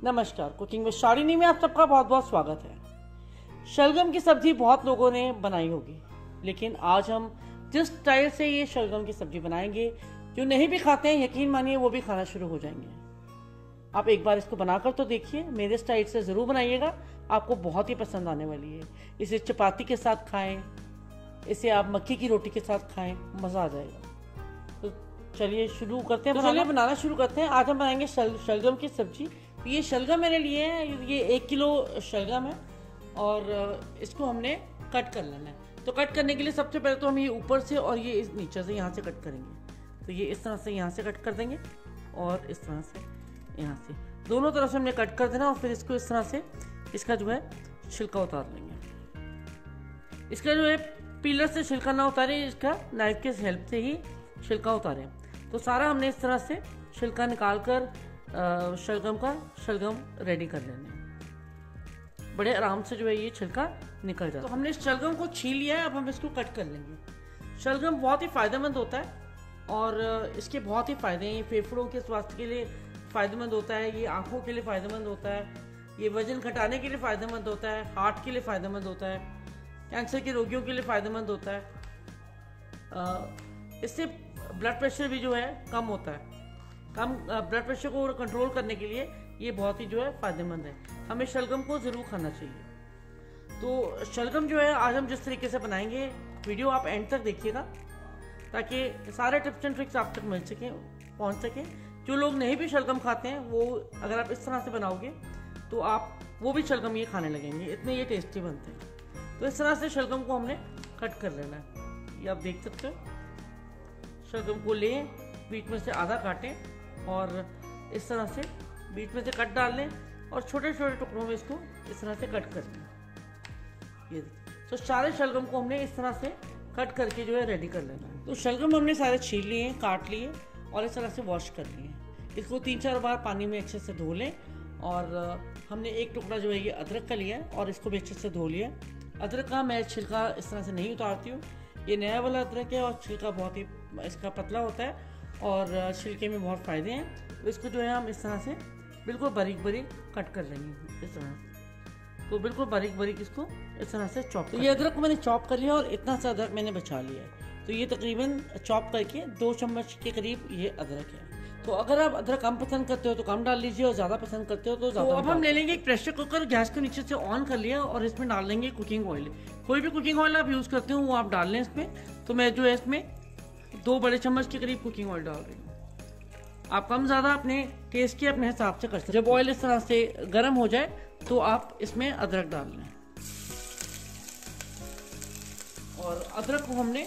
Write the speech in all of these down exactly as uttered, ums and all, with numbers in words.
नमस्कार, कुकिंग में शालिनी में आप सबका बहुत बहुत स्वागत है। शलगम की सब्जी बहुत लोगों ने बनाई होगी, लेकिन आज हम जिस स्टाइल से ये शलगम की सब्जी बनाएंगे, जो नहीं भी खाते हैं यकीन मानिए वो भी खाना शुरू हो जाएंगे। आप एक बार इसको बनाकर तो देखिए, मेरे स्टाइल से ज़रूर बनाइएगा, आपको बहुत ही पसंद आने वाली है। इसे चपाती के साथ खाएं, इसे आप मक्की की रोटी के साथ खाएं, मज़ा आ जाएगा। तो चलिए शुरू करते हैं। तो चलिए बनाना शुरू करते हैं। आज हम बनाएंगे शल, शलगम की सब्जी। तो ये शलगम मैंने लिए हैं, ये एक किलो शलगम है और इसको हमने कट कर लेना है। तो कट करने के लिए सबसे पहले तो हम ये ऊपर से और ये इस नीचे से यहाँ से कट करेंगे। तो ये इस तरह से यहाँ से कट कर देंगे और इस तरह से यहाँ से दोनों तरफ से हमने कट कर देना और फिर इसको इस तरह से इसका जो है छिलका उतार लेंगे। इसका जो है पीलर से छिलका ना उतारे, इसका नाइफ के हेल्प से ही छिलका उतारें। तो सारा हमने इस तरह से छिलका निकाल कर शलगम का शलगम रेडी कर लेना। बड़े आराम से जो है ये छिलका निकल जाता है। तो हमने इस शलगम को छील लिया है, अब हम इसको कट कर लेंगे। शलगम बहुत ही फायदेमंद होता है और इसके बहुत ही फायदे हैं। ये फेफड़ों के स्वास्थ्य के लिए फायदेमंद होता है, ये आंखों के लिए फायदेमंद होता है, ये वजन घटाने के लिए फायदेमंद होता है, हार्ट के लिए फायदेमंद होता है, कैंसर के रोगियों के लिए फायदेमंद होता है। इससे ब्लड प्रेशर भी जो है कम होता है। कम ब्लड प्रेशर को कंट्रोल करने के लिए ये बहुत ही जो है फायदेमंद है। हमें शलगम को ज़रूर खाना चाहिए। तो शलगम जो है आज हम जिस तरीके से बनाएंगे, वीडियो आप एंड तक देखिएगा ताकि सारे टिप्स एंड ट्रिक्स आप तक मिल सकें, पहुंच सके। जो लोग नहीं भी शलगम खाते हैं वो अगर आप इस तरह से बनाओगे तो आप वो भी शलगम ये खाने लगेंगे, इतने ये टेस्टी बनते हैं। तो इस तरह से शलगम को हमने कट कर लेना है। ये आप देख सकते हो, शलगम को लें, बीच में से आधा काटें और इस तरह से बीच में से कट डाल लें और छोटे छोटे टुकड़ों में इसको इस तरह से कट कर लें। ये तो सारे शलगम को हमने इस तरह से कट करके जो है रेडी कर लेना है। तो शलगम हमने सारे छील लिए, काट लिए और इस तरह से वॉश कर लिए। इसको तीन चार बार पानी में अच्छे से धो लें और हमने एक टुकड़ा जो है ये अदरक का लिया है और इसको भी अच्छे से धो लिया। अदरक का मैं छिलका इस तरह से नहीं उतारती हूँ, ये नया वाला अदरक है और छिलका बहुत ही इसका पतला होता है और छिलके में बहुत फ़ायदे हैं। तो इसको जो है हम इस तरह से बिल्कुल बारीक बारीक कट कर लेंगे इस तरह से। तो बिल्कुल बारीक बारीक इसको इस तरह से चॉप। तो ये अदरक को मैंने चॉप कर लिया और इतना सा अदरक मैंने बचा लिया है। तो ये तकरीबन चॉप करके दो चम्मच के करीब ये अदरक है। तो अगर आप अदरक कम पसंद करते हो तो कम डाल लीजिए और ज़्यादा पसंद करते हो तो ज़्यादा। तो अब हम ले लेंगे एक प्रेशर कुकर, गैस को नीचे से ऑन कर लिया और इसमें डाल लेंगे कुकिंग ऑयल। कोई भी कुकिंग ऑयल आप यूज़ करते हो वो आप डाल लें इसमें। तो मैं जो है इसमें दो बड़े चम्मच के करीब कुकिंग ऑयल डाल रही हूँ। आप कम ज़्यादा अपने टेस्ट के अपने हिसाब से कर सकते हैं। जब ऑयल इस तरह से गर्म हो जाए तो आप इसमें अदरक डाल लें और अदरक को हमने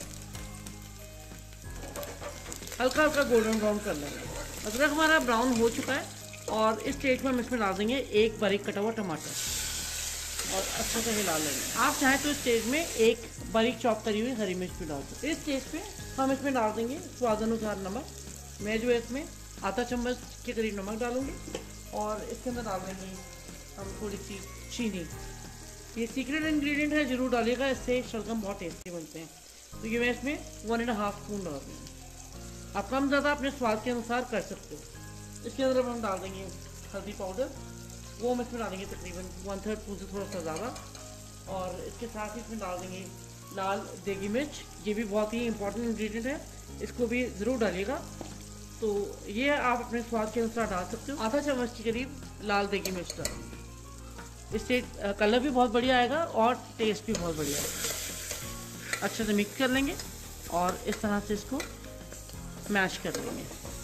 हल्का हल्का गोल्डन ब्राउन कर लेंगे। अदरक हमारा ब्राउन हो चुका है और इस स्टेज में हम इसमें डाल देंगे एक बारीक कटा हुआ टमाटर और अच्छे से हिला लेंगे। आप चाहें तो इस स्टेज में एक बारीक चॉप करी हुई हरी मिर्च भी डाल सकते हैं। इस स्टेज पे हम इसमें डाल देंगे स्वाद अनुसार नमक। मैं जो है इसमें आधा चम्मच के करीब नमक डालूंगी और इसके अंदर डाल देंगे हम थोड़ी सी चीनी। ये सीक्रेट इंग्रेडिएंट है, जरूर डालिएगा, इससे शलगम बहुत टेस्टी बनते हैं। तो ये मैं इसमें वन एंड हाफ स्पून डाल दूँगी। आप कम ज़्यादा अपने स्वाद के अनुसार कर सकते हो। इसके अंदर हम डाल देंगे हल्दी पाउडर, वो हम इसमें डालेंगे तकरीबन वन थर्ड स्पून से थोड़ा सा ज़्यादा। और इसके साथ ही इसमें डाल देंगे लाल देगी मिर्च, ये भी बहुत ही इंपॉर्टेंट इंग्रेडिएंट है, इसको भी ज़रूर डालिएगा। तो ये आप अपने स्वाद के अनुसार डाल सकते हो। आधा चम्मच के करीब लाल देगी मिर्च डालेंगे, इससे कलर भी बहुत बढ़िया आएगा और टेस्ट भी बहुत बढ़िया आएगा। अच्छे से मिक्स कर लेंगे और इस तरह से इसको मैश कर लेंगे।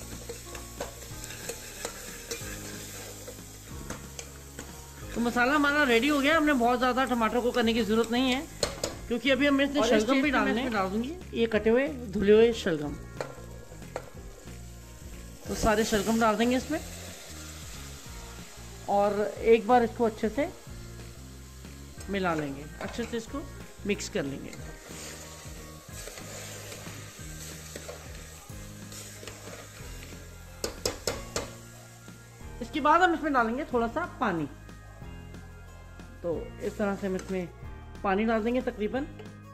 तो मसाला हमारा रेडी हो गया। हमने बहुत ज़्यादा टमाटर को करने की ज़रूरत नहीं है क्योंकि अभी हम इसमें शलगम भी डालने डाल दूंगी। ये कटे हुए धुले हुए शलगम, तो सारे शलगम डाल देंगे इसमें और एक बार इसको अच्छे से मिला लेंगे, अच्छे से इसको मिक्स कर लेंगे। इसके बाद हम इसमें डालेंगे थोड़ा सा पानी। तो इस तरह से हम इसमें पानी डाल देंगे तकरीबन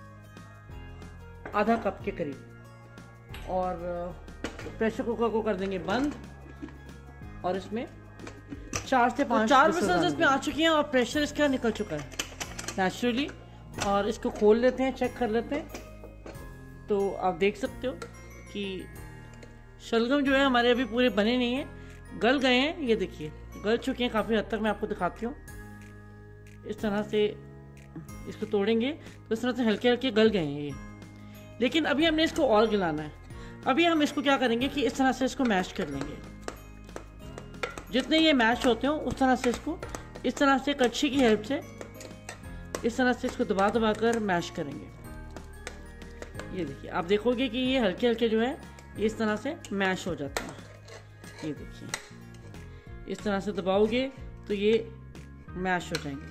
आधा कप के करीब और प्रेशर कुकर को कर देंगे बंद और इसमें चार से पाँच, चार विसल्स इसमें आ चुकी हैं और प्रेशर इसका निकल चुका है नेचुरली। और इसको खोल लेते हैं, चेक कर लेते हैं। तो आप देख सकते हो कि शलगम जो है हमारे अभी पूरे बने नहीं हैं, गल गए हैं। ये देखिए गल चुके हैं काफ़ी हद तक। मैं आपको दिखाती हूँ, इस तरह से इसको तोड़ेंगे तो इस तरह से हल्के हल्के गल गए हैं ये। लेकिन अभी हमने इसको और गलाना है। अभी हम इसको क्या करेंगे कि इस तरह से इसको मैश कर लेंगे। जितने ये मैश होते हो उस तरह से इसको इस तरह से कच्छी की हेल्प से इस तरह से इसको दबा दबा कर मैश करेंगे। ये देखिए आप देखोगे कि ये हल्के हल्के जो है ये इस तरह से मैश हो जाता है। ये देखिए इस तरह से दबाओगे तो ये मैश हो जाएंगे।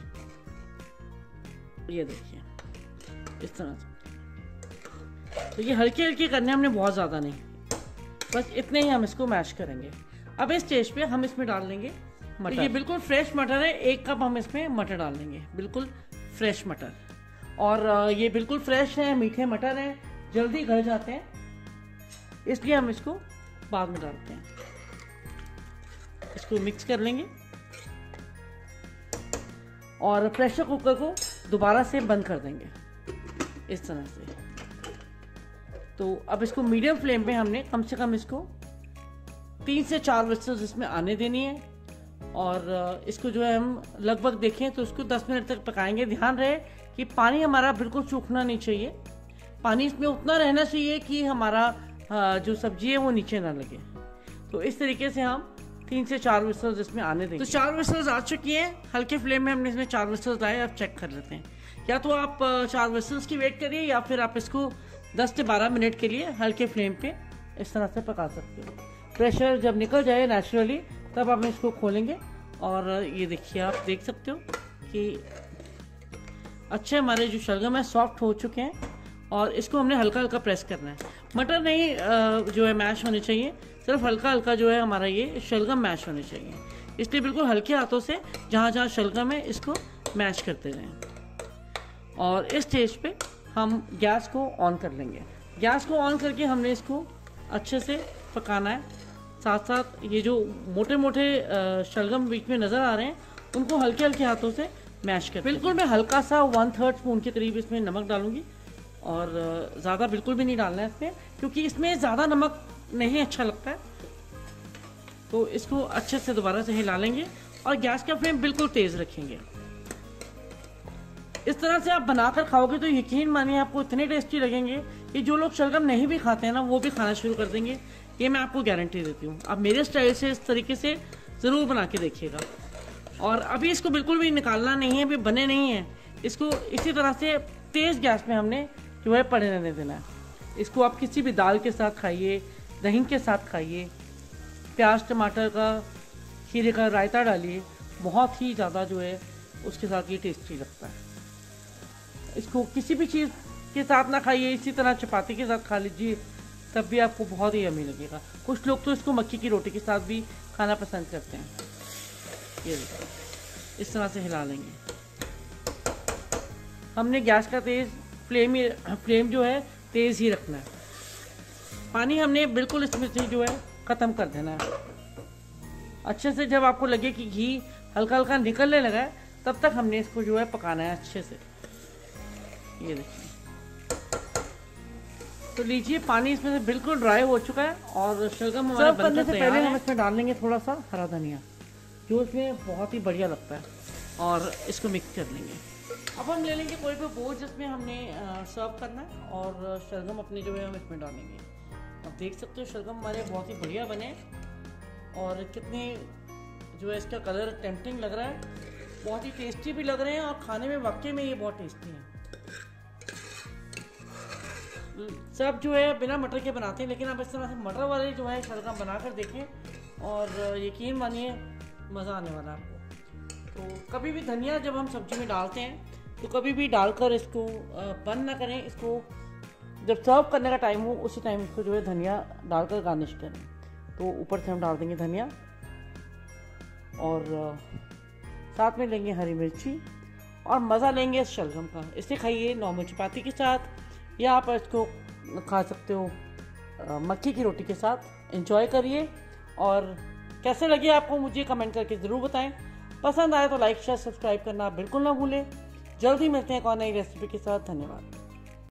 ये देखिए इस तरह से। तो ये हल्के हल्के करने हमने, बहुत ज़्यादा नहीं, बस इतने ही हम इसको मैश करेंगे। अब इस स्टेज पे हम इसमें डाल देंगे मटर। ये बिल्कुल फ्रेश मटर है, एक कप हम इसमें मटर डाल देंगे, बिल्कुल फ्रेश मटर। और ये बिल्कुल फ्रेश है, मीठे मटर हैं, जल्दी गल जाते हैं, इसलिए हम इसको बाद में डालते हैं। इसको मिक्स कर लेंगे और प्रेशर कुकर को दोबारा से बंद कर देंगे इस तरह से। तो अब इसको मीडियम फ्लेम पे हमने कम से कम इसको तीन से चार विस्टल्स इसमें आने देनी है। और इसको जो है हम लगभग देखें तो इसको दस मिनट तक पकाएंगे। ध्यान रहे कि पानी हमारा बिल्कुल सूखना नहीं चाहिए, पानी इसमें उतना रहना चाहिए कि हमारा जो सब्जी है वो नीचे ना लगे। तो इस तरीके से हम तीन से चार विस्टल्स इसमें आने देंगे। तो चार विस्टल्स आ चुकी हैं, हल्के फ्लेम में हमने इसमें चार विस्टल्स लाए। अब चेक कर लेते हैं। या तो आप चार विस्टल्स की वेट करिए या फिर आप इसको दस से बारह मिनट के लिए हल्के फ्लेम पे इस तरह से पका सकते हो। प्रेशर जब निकल जाए नेचुरली तब आप इसको खोलेंगे। और ये देखिए आप देख सकते हो कि अच्छे हमारे जो शलगम है सॉफ्ट हो चुके हैं। और इसको हमने हल्का हल्का प्रेस करना है। मटर नहीं जो है मैश होने चाहिए, सिर्फ हल्का हल्का जो है हमारा ये शलगम मैश होने चाहिए। इसलिए बिल्कुल हल्के हाथों से जहाँ जहाँ शलगम है इसको मैश करते रहें। और इस स्टेज पे हम गैस को ऑन कर लेंगे। गैस को ऑन करके हमने इसको अच्छे से पकाना है। साथ साथ ये जो मोटे मोटे शलगम बीच में नज़र आ रहे हैं उनको हल्के हल्के हाथों से मैश कर। बिल्कुल मैं हल्का सा वन थर्ड स्पून के करीब इसमें नमक डालूंगी और ज़्यादा बिल्कुल भी नहीं डालना है इसमें, क्योंकि इसमें ज़्यादा नमक नहीं अच्छा लगता है। तो इसको अच्छे से दोबारा से हिला लेंगे और गैस का फ्लेम बिल्कुल तेज़ रखेंगे। इस तरह से आप बनाकर खाओगे तो यकीन मानिए आपको इतने टेस्टी लगेंगे कि जो लोग शलगम नहीं भी खाते हैं ना वो भी खाना शुरू कर देंगे। ये मैं आपको गारंटी देती हूँ। आप मेरे स्टाइल से इस तरीके से ज़रूर बना के देखिएगा। और अभी इसको बिल्कुल भी निकालना नहीं है, अभी बने नहीं हैं। इसको इसी तरह से तेज़ गैस में हमने जो है पड़े रहने देना है। इसको आप किसी भी दाल के साथ खाइए, दही के साथ खाइए, प्याज टमाटर का खीरे का रायता डालिए, बहुत ही ज़्यादा जो है उसके साथ ये टेस्टी लगता है। इसको किसी भी चीज़ के साथ ना खाइए, इसी तरह चपाती के साथ खा लीजिए, तब भी आपको बहुत ही यम्मी लगेगा। कुछ लोग तो इसको मक्की की रोटी के साथ भी खाना पसंद करते हैं। ये देखिए इस तरह से हिला लेंगे। हमने गैस का तेज़ फ्लेम फ्लेम जो है तेज़ ही रखना है। पानी हमने बिल्कुल इसमें से जो है ख़त्म कर देना है अच्छे से। जब आपको लगे कि घी हल्का हल्का निकलने लगा है तब तक हमने इसको जो है पकाना है अच्छे से। ये देखिए तो लीजिए पानी इसमें से बिल्कुल ड्राई हो चुका है और शलगम हमारा बनने से पहले हम इसमें डाल लेंगे थोड़ा सा हरा धनिया, जो इसमें बहुत ही बढ़िया लगता है। और इसको मिक्स कर लेंगे। अब हम ले लेंगे कोई भी बोल जिसमें हमने सर्व करना है और शलगम अपने जो है हम इसमें डालेंगे। आप देख सकते हो शलगम हमारे बहुत ही बढ़िया बने और कितने जो है इसका कलर टेम्पटिंग लग रहा है, बहुत ही टेस्टी भी लग रहे हैं और खाने में वाकई में ये बहुत टेस्टी हैं। सब जो है बिना मटर के बनाते हैं, लेकिन आप इस तरह से मटर वाले जो है शलगम बनाकर देखें और यकीन मानिए मज़ा आने वाला है आपको। तो कभी भी धनिया जब हम सब्जी में डालते हैं तो कभी भी डालकर इसको बंद ना करें। इसको जब सर्व करने का टाइम हो उसी टाइम इसको जो है धनिया डालकर गार्निश करें। तो ऊपर से हम डाल देंगे धनिया और साथ में लेंगे हरी मिर्ची और मज़ा लेंगे इस शलगम का। इसे खाइए नॉर्मल चपाती के साथ या आप इसको खा सकते हो मक्की की रोटी के साथ। एंजॉय करिए और कैसे लगे आपको मुझे कमेंट करके ज़रूर बताएं। पसंद आए तो लाइक शेयर सब्सक्राइब करना बिल्कुल ना भूलें। जल्दी मिलते हैं एक और नई रेसिपी के साथ। धन्यवाद।